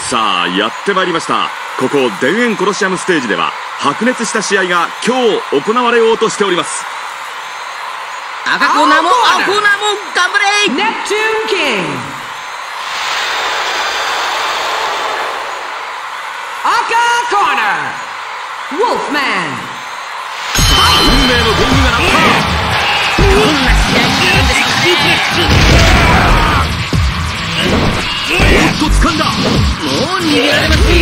さあ、やってまいりました。ここ田園コロシアムステージでは白熱した試合が今日行われようとしております。 赤コーナーも青コーナーも頑張れ。 ネプチューンキング、赤コーナーウォルフマン。 さあ、運命のゴングが鳴った。 どんな試合になるんでしょうおっと掴んだ。 もう逃げられませんよ。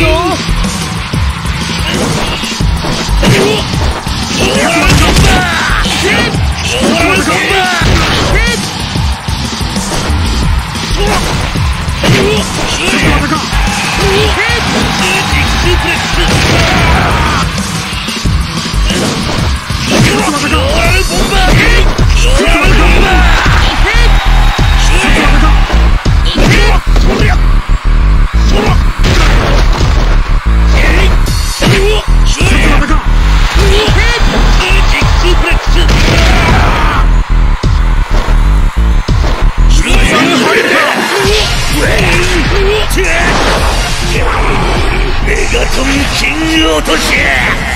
メガトンキング落とし。